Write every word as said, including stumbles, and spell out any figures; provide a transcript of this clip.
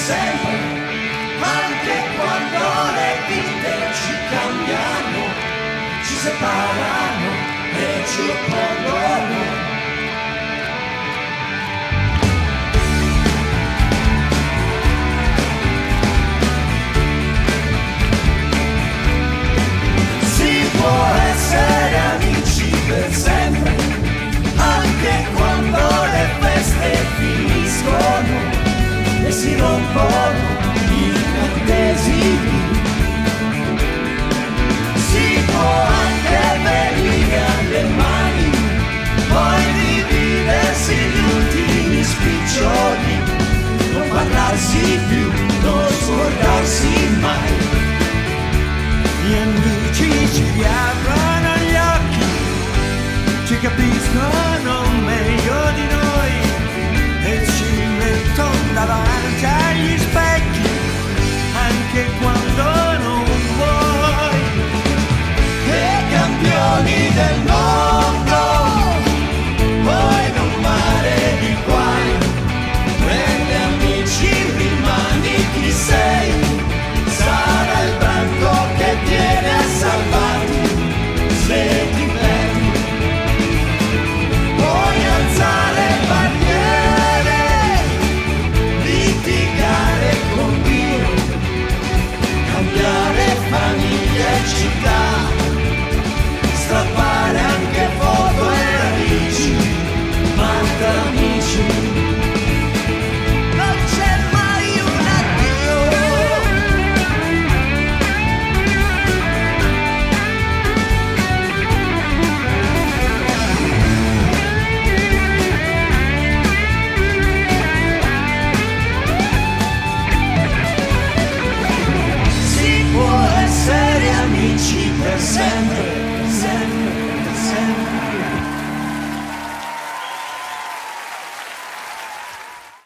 sempre, anche quando le vite ci cambiano, ci separano e ci oppongono. Si può essere amici per sempre, anche quando le feste finiscono e si rompono i incantesimi. Si può anche venire alle mani, poi dividersi gli ultimi spiccioli, non parlarsi più, non scordarsi mai. Gli amici ci riaprono gli occhi, ci capiscono meglio di noi e ci mettono davanti